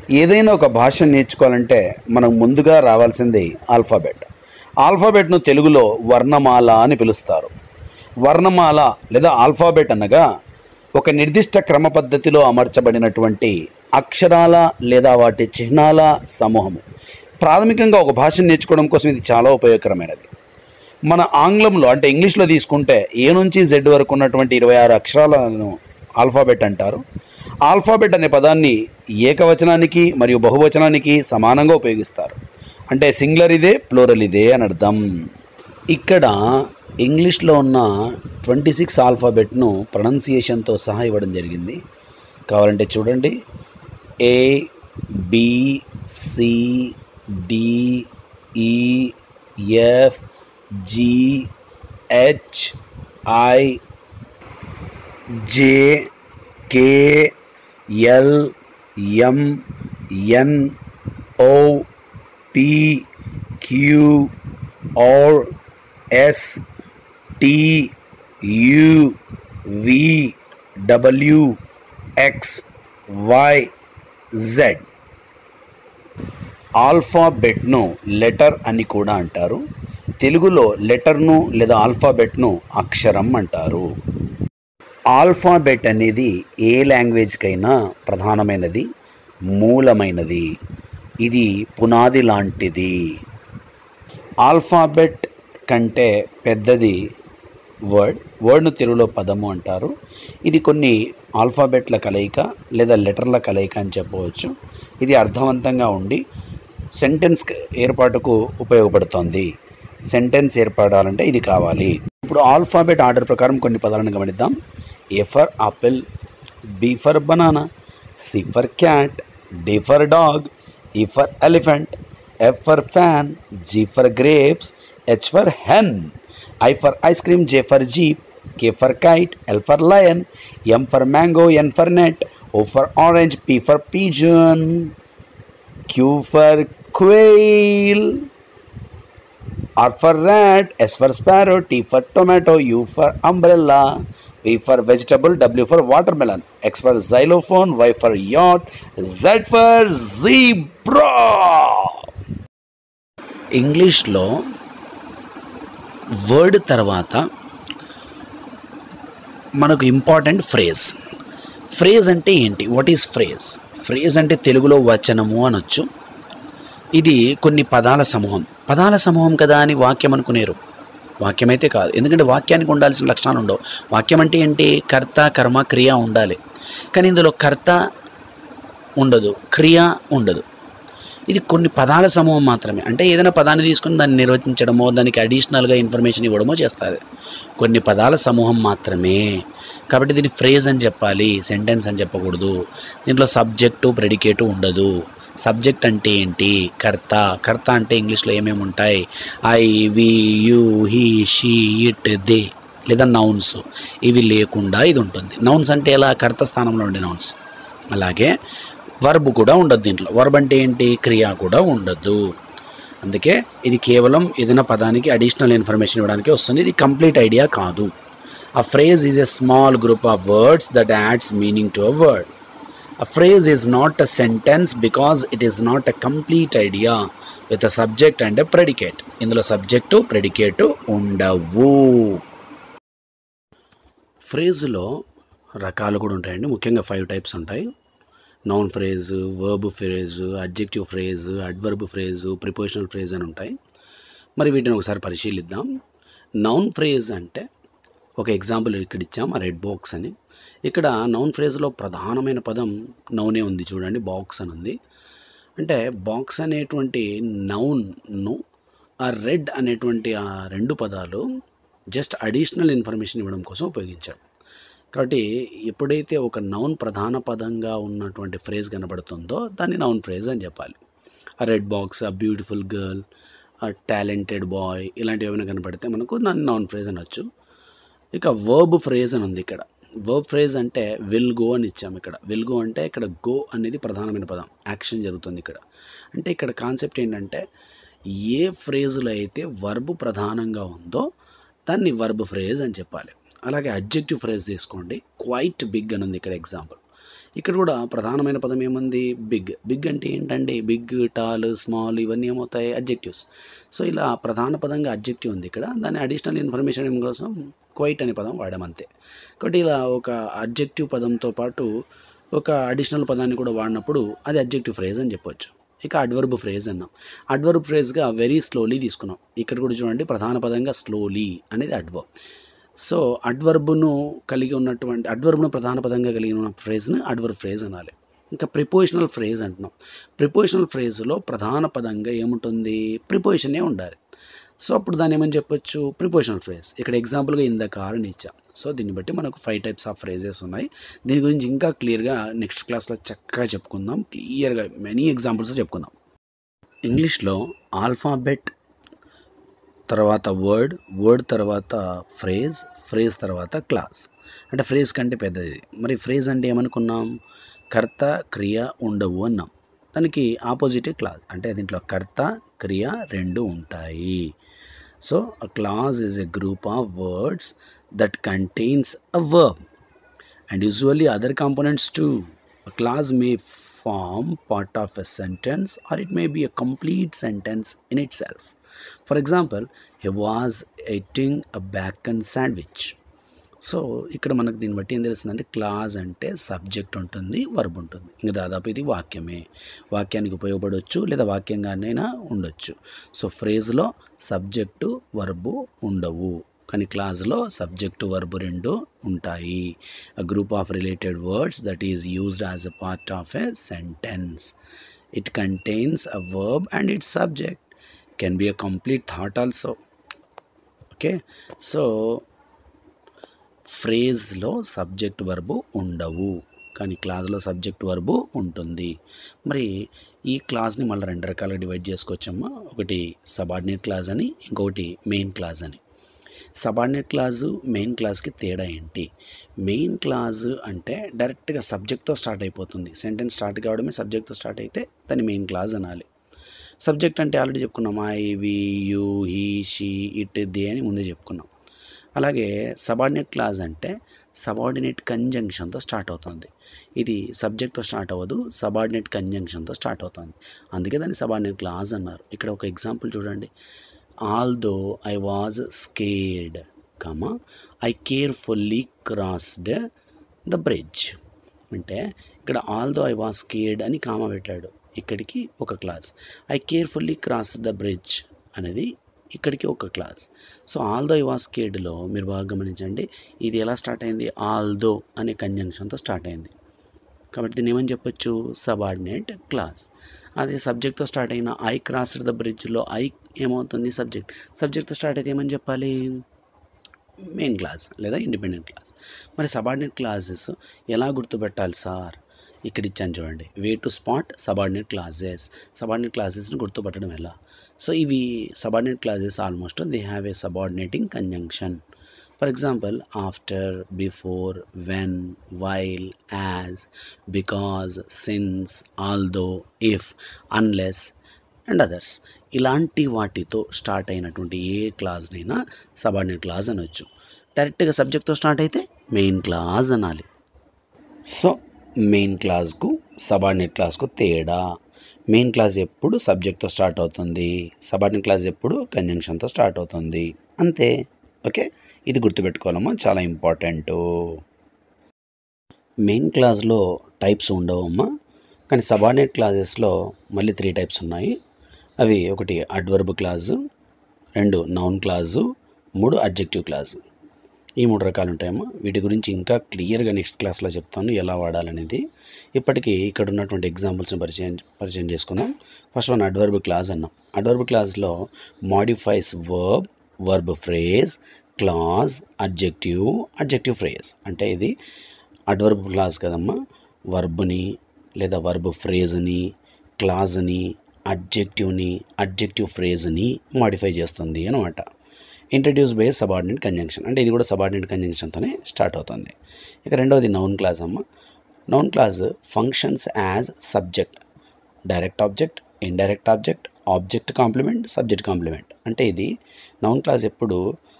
ఏదైనా ఒక భాష నేర్చుకోవాలంటే మనం ముందుగా రావాల్సింది ఆల్ఫాబెట్. ఆల్ఫాబెట్ను తెలుగులో వర్ణమాల అని పిలుస్తారు. వర్ణమాల లేదా ఆల్ఫాబెట్ అనగా ఒక నిర్దిష్ట క్రమ పద్ధతిలో అమర్చబడినటువంటి అక్షరాల లేదా వాటి చిహ్నాల సమూహము. ప్రాథమికంగా ఒక భాషను నేర్చుకోవడం కోసం ఇది చాలా ఉపయోగకరమైనది. మన ఆంగ్లంలో అంటే ఇంగ్లీష్లో తీసుకుంటే ఏ నుంచి జెడ్ వరకు ఉన్నటువంటి 26 అక్షరాలను ఆల్ఫాబెట్ అంటారు. ఆల్ఫాబెట్ అనే పదాన్ని ఏకవచనానికి మరియు బహువచనానికి సమానంగా ఉపయోగిస్తారు. అంటే సింగులర్ ఇదే, ప్లూరల్ ఇదే అని అర్థం. ఇక్కడ ఇంగ్లీష్లో ఉన్న 26 ఆల్ఫాబెట్ను ప్రొనౌన్సియేషన్తో సహా ఇవ్వడం జరిగింది. కావాలంటే చూడండి. A, B, C, D, E, F, G, H, I, J, K, L, M, N, O, P, Q, R, S, T, U, V, W, X, Y, Z. ఆల్ఫాబెట్ను లెటర్ అని కూడా అంటారు. తెలుగులో లెటర్ను లేదా ఆల్ఫాబెట్ను అక్షరం అంటారు. ఆల్ఫాబెట్ అనేది ఏ లాంగ్వేజ్కైనా ప్రధానమైనది, మూలమైనది. ఇది పునాది లాంటిది. ఆల్ఫాబెట్ కంటే పెద్దది వర్డ్ను తెలుగులో పదము అంటారు. ఇది కొన్ని ఆల్ఫాబెట్ల కలయిక లేదా లెటర్ల కలయిక అని చెప్పవచ్చు. ఇది అర్థవంతంగా ఉండి సెంటెన్స్ ఏర్పాటుకు ఉపయోగపడుతుంది. సెంటెన్స్ ఏర్పడాలంటే ఇది కావాలి. ఇప్పుడు ఆల్ఫాబెట్ ఆర్డర్ ప్రకారం కొన్ని పదాలను గమనిద్దాం. A for apple, B for banana, C for cat, D for dog, E for elephant, F for fan, G for grapes, H for hen, I for ice cream, J for jeep, K for kite, L for lion, M for mango, N for net, O for orange, P for pigeon, Q for quail, R for rat, S for sparrow, T for tomato, U for umbrella, V for vegetable, W for watermelon, X for xylophone, Y for yacht, Z for zebra. ఇంగ్లీష్లో word తర్వాత మనకు important phrase. Phrase అంటే ఏంటి? What is phrase? Phrase అంటే తెలుగులో వచనము అనొచ్చు. ఇది కొన్ని పదాల సమూహం కదా అని వాక్యం అనుకునేరు. వాక్యం అయితే కాదు, ఎందుకంటే వాక్యానికి ఉండాల్సిన లక్షణాలు ఉండవు. వాక్యం అంటే ఏంటి? కర్త, కర్మ, క్రియ ఉండాలి. కానీ ఇందులో కర్త ఉండదు, క్రియ ఉండదు. ఇది కొన్ని పదాల సమూహం మాత్రమే. అంటే ఏదైనా పదాన్ని తీసుకుని దాన్ని నిర్వచించడమో, దానికి అడిషనల్గా ఇన్ఫర్మేషన్ ఇవ్వడమో చేస్తుంది. కొన్ని పదాల సమూహం మాత్రమే. కాబట్టి దీన్ని ఫ్రేజ్ అని చెప్పాలి, సెంటెన్స్ అని చెప్పకూడదు. దీంట్లో సబ్జెక్టు, ప్రెడికేటు ఉండదు. సబ్జెక్ట్ అంటే ఏంటి? కర్త. కర్త అంటే ఇంగ్లీష్లో ఏమేమి ఉంటాయి? I, we, you, he, she, it, they లేదా నౌన్స్. ఇవి లేకుండా ఇది ఉంటుంది. నౌన్స్ అంటే ఎలా? కర్త స్థానంలో ఉండే నౌన్స్. అలాగే వర్బ్ కూడా ఉండదు దీంట్లో. వర్బ్ అంటే ఏంటి? క్రియ కూడా ఉండదు. అందుకే ఇది కేవలం ఏదైనా పదానికి అడిషనల్ ఇన్ఫర్మేషన్ ఇవ్వడానికి వస్తుంది. ఇది కంప్లీట్ ఐడియా కాదు. A phrase is a small group of words that adds meaning to a word. A phrase is not a sentence because it is not a complete idea with a subject and a predicate. ఇందులో subject, predicate ఉండవు. ఫ్రేజ్లో రకాలు కూడా ఉంటాయండి. ముఖ్యంగా 5 types ఉంటాయి. Noun phrase, verb phrase, adjective phrase, adverb phrase, prepositional phrase అని ఉంటాయి. మరి వీటిని ఒకసారి పరిశీలిద్దాం. నౌన్ ఫ్రేజ్ అంటే ఒక ఎగ్జాంపుల్ ఇక్కడ ఇచ్చాం, ఆ రెడ్ బాక్స్ అని. ఇక్కడ నౌన్ ఫ్రేజ్లో ప్రధానమైన పదం నౌనే ఉంది. చూడండి, బాక్స్ అని ఉంది. అంటే బాక్స్ అనేటువంటి నౌన్ను ఆ రెడ్ అనేటువంటి ఆ 2 పదాలు జస్ట్ అడిషనల్ ఇన్ఫర్మేషన్ ఇవ్వడం కోసం ఉపయోగించారు. కాబట్టి ఎప్పుడైతే ఒక నౌన్ ప్రధాన పదంగా ఉన్నటువంటి ఫ్రేజ్ కనబడుతుందో దాన్ని నౌన్ ఫ్రేజ్ అని చెప్పాలి. A red box, a beautiful girl, a talented boy ఇలాంటివి ఏమైనా కనపడితే మనకు దాన్ని నౌన్ ఫ్రేజ్ అనొచ్చు. ఇక వర్బ్ ఫ్రేజ్ అని ఉంది ఇక్కడ. వర్బ్ ఫ్రేజ్ అంటే విల్ గో అని ఇచ్చాము. ఇక్కడ విల్ గో అంటే ఇక్కడ గో అనేది ప్రధానమైన పదం, యాక్షన్ జరుగుతుంది ఇక్కడ. అంటే ఇక్కడ కాన్సెప్ట్ ఏంటంటే ఏ ఫ్రేజ్లో అయితే వర్బ్ ప్రధానంగా ఉందో దాన్ని వర్బ్ ఫ్రేజ్ అని చెప్పాలి. అలాగే అడ్జెక్టివ్ ఫ్రేజ్ తీసుకోండి. క్వైట్ బిగ్ అని ఉంది ఇక్కడ ఎగ్జాంపుల్. ఇక్కడ కూడా ప్రధానమైన పదం ఏముంది? బిగ్. బిగ్ అంటే ఏంటండి? బిగ్, టాల్, స్మాల్ ఇవన్నీ ఏమవుతాయి? అడ్జెక్టివ్స్. సో ఇలా ప్రధాన పదంగా అడ్జెక్టివ్ ఉంది ఇక్కడ. దాని అడిషనల్ ఇన్ఫర్మేషన్ కోసం క్వైట్ అనే పదం వాడామంతే. కాబట్టి ఇలా ఒక అడ్జెక్టివ్ పదంతో పాటు ఒక అడిషనల్ పదాన్ని కూడా వాడినప్పుడు అది అడ్జెక్టివ్ ఫ్రేజ్ అని చెప్పొచ్చు. ఇక అడ్వర్బ్ ఫ్రేజ్ అన్నాం. అడ్వర్బ్ ఫ్రేజ్గా వెరీ స్లోలీ తీసుకున్నాం. ఇక్కడ కూడా చూడండి ప్రధాన పదంగా స్లోలీ అనేది అడ్వర్బ్. సో అడ్వర్బ్ను ప్రధాన పదంగా కలిగి ఉన్న ఫ్రేజ్ని అడ్వర్బ్ ఫ్రేజ్ అనాలి. ఇంకా ప్రిపోజిషనల్ ఫ్రేజ్ అంటున్నాం. ప్రిపోజిషనల్ ఫ్రేజ్లో ప్రధాన పదంగా ఏముంటుంది? ప్రిపోజిషనే ఉండాలి. సో అప్పుడు దాన్ని ఏమని చెప్పొచ్చు? Prepositional phrase. ఇక్కడ ఎగ్జాంపుల్గా ఇన్ ద కార్ అని ఇచ్చాం. సో దీన్ని బట్టి మనకు 5 టైప్స్ ఆఫ్ ఫ్రేజెస్ ఉన్నాయి. దీని గురించి ఇంకా క్లియర్గా నెక్స్ట్ క్లాస్లో చక్కగా చెప్పుకుందాం. క్లియర్గా మెనీ ఎగ్జాంపుల్స్ చెప్పుకుందాం. ఇంగ్లీష్లో ఆల్ఫాబెట్ తర్వాత వర్డ్ తర్వాత ఫ్రేజ్ తర్వాత క్లాస్. అంటే ఫ్రేజ్ కంటే పెద్దది. మరి ఫ్రేజ్ అంటే ఏమనుకున్నాం? కర్త క్రియ ఉండవు అన్నాం. దానికి ఆపోజిటే క్లాజ్. అంటే దీంట్లో కర్త క్రియ రెండు ఉంటాయి. So a clause is a group of words that contains a verb and usually other components too. A clause may form part of a sentence or it may be a complete sentence in itself. For example, he was eating a bacon sandwich. So ఇక్కడ మనకు దీన్ని బట్టి ఏం తెలుస్తుందంటే clause అంటే subject ఉంటుంది, verb ఉంటుంది. ఇంకా దాదాపు ఇది వాక్యమే. వాక్యానికి ఉపయోగపడవచ్చు లేదా వాక్యంగానైనా ఉండొచ్చు. సో ఫ్రేజ్లో సబ్జెక్టు వర్బు ఉండవు, కానీ క్లాజ్లో సబ్జెక్టు వర్బు రెండు ఉంటాయి. A group of related words that is used as a part of a sentence. It contains a verb and its subject. Can be a complete thought also. Okay, so ఫ్రేజ్లో subject verb ఉండవు, కానీ క్లాజ్లో subject verb ఉంటుంది. మరి ఈ క్లాజ్ని మళ్ళీ 2 రకాలుగా divide చేసుకోవచ్చమ్మా. ఒకటి subordinate clause అని, ఇంకొకటి మెయిన్ క్లాజ్ అని. సబార్డినేట్ క్లాజు మెయిన్ క్లాజ్కి తేడా ఏంటి? మెయిన్ క్లాజ్ అంటే డైరెక్ట్గా సబ్జెక్ట్తో స్టార్ట్ అయిపోతుంది. సెంటెన్స్ స్టార్ట్ కావడమే సబ్జెక్ట్తో స్టార్ట్ అయితే దాన్ని మెయిన్ క్లాజ్ అనాలి. సబ్జెక్ట్ అంటే ఆల్రెడీ చెప్పుకున్నాం. I, we, you, he, she, it, they అని ముందే చెప్పుకున్నాం. అలాగే సబార్డినేట్ క్లాజ్ అంటే సబార్డినేట్ కంజంక్షన్తో స్టార్ట్ అవుతుంది. ఇది సబ్జెక్ట్తో స్టార్ట్ అవ్వదు, సబార్డినేట్ కంజంక్షన్తో స్టార్ట్ అవుతుంది. అందుకే దాన్ని సబార్డినేట్ క్లాజ్ అన్నారు. ఇక్కడ ఒక ఎగ్జాంపుల్ చూడండి. Although I was scared, I carefully crossed the bridge. అంటే ఇక్కడ ఆల్దో ఐ వాజ్ స్కేర్డ్ అని కామా పెట్టాడు, ఇక్కడికి ఒక clause. I carefully crossed the bridge అనేది ఇక్కడికి ఒక clause. So although I was స్కేర్డ్లో మీరు బాగా గమనించండి, ఇది ఎలా స్టార్ట్ అయింది? ఆల్దో అనే కంజంక్షన్తో స్టార్ట్ అయింది. కాబట్టి దీన్ని ఏమని చెప్పొచ్చు? Subordinate clause. అదే సబ్జెక్ట్తో స్టార్ట్ అయిన ఐ క్రాస్డ్ ద బ్రిడ్జ్లో ఐ ఏమవుతుంది? సబ్జెక్ట్తో స్టార్ట్ అయితే ఏమని చెప్పాలి? మెయిన్ క్లాస్ లేదా ఇండిపెండెంట్ క్లాస్. మరి సబార్డినేట్ క్లాజెస్ ఎలా గుర్తుపెట్టాలి సార్? ఇక్కడ ఇచ్చాను చూడండి. Way to spot subordinate clauses. సబార్డినేట్ క్లాజెస్ని గుర్తుపట్టడం ఎలా? సో ఇవి subordinate clauses almost they have a subordinating conjunction. For example after, before, when, while, as, because, since, although, if, unless and others. ఇలాంటి వాటితో స్టార్ట్ అయినటువంటి ఏ క్లాజ్నైనా సబార్డినేట్ క్లాజ్ అనొచ్చు. డైరెక్ట్గా సబ్జెక్ట్తో స్టార్ట్ అయితే మెయిన్ క్లాజ్ అనాలి. సో మెయిన్ క్లాజ్కు సబార్డినేట్ క్లాజ్కు తేడా. మెయిన్ క్లాజ్ ఎప్పుడు సబ్జెక్ట్తో స్టార్ట్ అవుతుంది, సబార్డినేట్ క్లాజ్ ఎప్పుడు కంజంక్షన్తో స్టార్ట్ అవుతుంది, అంతే. ఓకే, ఇది గుర్తుపెట్టుకోవాలమ్మా, చాలా ఇంపార్టెంట్. మెయిన్ క్లాజ్లో టైప్స్ ఉండవమ్మా, కానీ సబార్డినేట్ క్లాజెస్లో మళ్ళీ 3 టైప్స్ ఉన్నాయి. అవి ఒకటి adverb clause, 2 noun clause, 3 adjective clause. ఈ 3 రకాలు ఉంటాయమ్మా. వీటి గురించి ఇంకా క్లియర్గా నెక్స్ట్ క్లాస్లో చెప్తాను ఎలా వాడాలనేది. ఇప్పటికీ ఇక్కడ ఉన్నటువంటి ఎగ్జాంపుల్స్ని పరిచయం చేసుకుందాం. ఫస్ట్ వన్ అడ్వర్బ్ క్లాజ్ అన్నాం. అడ్వర్బ్ క్లాజ్లో modifies verb phrase, clause, adjective phrase. అంటే ఇది అడ్వర్బ్ క్లాజ్ కదమ్మా. వర్బ్ని లేదా వర్బ్ ఫ్రేజ్ని, క్లాజ్ని, అడ్జెక్టివ్ ఫ్రేజ్ని మాడిఫై చేస్తుంది అనమాట. Introduce by subordinate conjunction. అంటే ఇది కూడా సబార్డినేట్ కంజంక్షన్తోనే స్టార్ట్ అవుతుంది. ఇక రెండవది నౌన్ క్లాజ్ అమ్మ. Noun clause functions as subject, direct object, indirect object, object complement, subject complement. అంటే ఇది నౌన్ క్లాజ్ ఎప్పుడు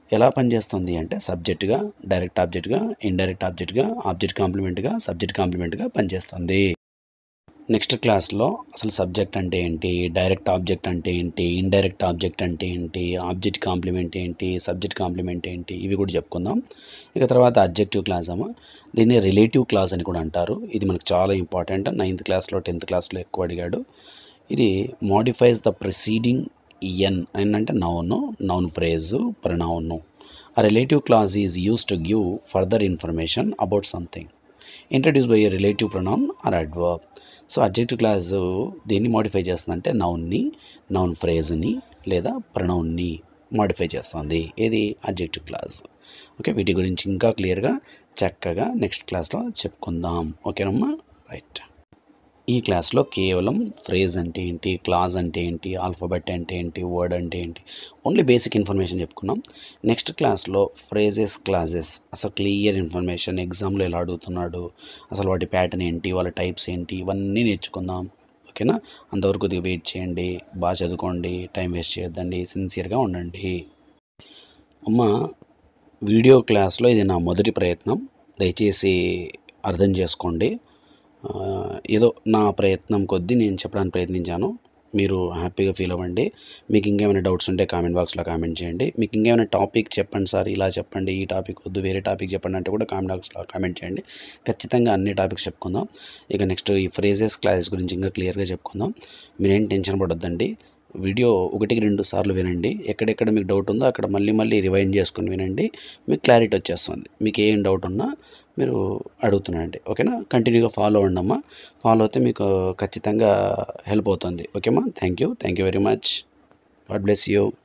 ఎలా పనిచేస్తుంది అంటే సబ్జెక్టుగా, డైరెక్ట్ ఆబ్జెక్ట్గా, ఇండైరెక్ట్ ఆబ్జెక్ట్గా, ఆబ్జెక్ట్ కాంప్లిమెంట్గా, సబ్జెక్ట్ కాంప్లిమెంట్గా పనిచేస్తుంది. నెక్స్ట్ క్లాస్లో అసలు సబ్జెక్ట్ అంటే ఏంటి, డైరెక్ట్ ఆబ్జెక్ట్ అంటే ఏంటి, ఇండైరెక్ట్ ఆబ్జెక్ట్ అంటే ఏంటి, ఆబ్జెక్ట్ కాంప్లిమెంట్ ఏంటి, సబ్జెక్ట్ కాంప్లిమెంట్ ఏంటి, ఇవి కూడా చెప్పుకుందాం. ఇక తర్వాత అడ్జెక్టివ్ క్లాస్ ఏమో, దీన్ని రిలేటివ్ క్లాస్ అని కూడా అంటారు. ఇది మనకు చాలా ఇంపార్టెంట్. 9th క్లాస్లో 10th క్లాస్లో ఎక్కువ అడిగాడు. ఇది మోడిఫైస్ ద ప్రిసీడింగ్ ఎన్ అంటే noun phrase, pronoun. A relative clause is used to give further information about something introduced by a relative pronoun or adverb. So adjective clause దేన్ని modify చేస్తుందంటే noun ఫ్రేజ్ని లేదా ప్రొనౌన్ని మోడిఫై చేస్తుంది. ఏది adjective class. Okay, వీటి గురించి ఇంకా క్లియర్గా చక్కగా నెక్స్ట్ క్లాస్లో చెప్పుకుందాం. ఓకేనమ్మా, రైట్. ఈ క్లాస్లో కేవలం ఫ్రేజ్ అంటే ఏంటి, క్లాజ్ అంటే ఏంటి, ఆల్ఫాబెట్ అంటే ఏంటి, వర్డ్ అంటే ఏంటి, ఓన్లీ బేసిక్ ఇన్ఫర్మేషన్ చెప్పుకున్నాం. నెక్స్ట్ క్లాస్లో ఫ్రేజెస్, క్లాజెస్ అసలు క్లియర్ ఇన్ఫర్మేషన్, ఎగ్జామ్లో ఎలా అడుగుతున్నాడు, అసలు వాటి ప్యాటర్న్ ఏంటి, వాళ్ళ టైప్స్ ఏంటి, ఇవన్నీ నేర్చుకుందాం. ఓకేనా, అంతవరకు కొద్దిగా వెయిట్ చేయండి, బాగా చదువుకోండి, టైం వేస్ట్ చేయొద్దండి, సిన్సియర్గా ఉండండి. అమ్మ, వీడియో క్లాస్లో ఇది నా మొదటి ప్రయత్నం, దయచేసి అర్థం చేసుకోండి. ఏదో నా ప్రయత్నం కొద్దీ నేను చెప్పడానికి ప్రయత్నించాను. మీరు హ్యాపీగా ఫీల్ అవ్వండి. మీకు ఇంకేమైనా డౌట్స్ ఉంటే కామెంట్ బాక్స్లో కామెంట్ చేయండి. మీకు ఇంకేమైనా టాపిక్ చెప్పండి సార్, ఇలా చెప్పండి, ఈ టాపిక్ వద్దు, వేరే టాపిక్ చెప్పండి అంటే కూడా కామెంట్ బాక్స్లో కామెంట్ చేయండి. ఖచ్చితంగా అన్ని టాపిక్స్ చెప్పుకుందాం. ఇక నెక్స్ట్ ఈ ఫ్రేజెస్, క్లాసెస్ గురించి ఇంకా క్లియర్గా చెప్పుకుందాం. మీరేం టెన్షన్ పడొద్దండి. వీడియో 1-2 సార్లు వినండి. ఎక్కడెక్కడ మీకు డౌట్ ఉందో అక్కడ మళ్ళీ రివైండ్ చేసుకుని వినండి. మీకు క్లారిటీ వచ్చేస్తుంది. మీకు ఏం డౌట్ ఉన్నా మీరు అడుగుతున్నారండి. ఓకేనా, కంటిన్యూగా ఫాలో అవ్వండమ్మా. ఫాలో అయితే మీకు ఖచ్చితంగా హెల్ప్ అవుతుంది. ఓకేమ్మా, thank you very much. God bless you.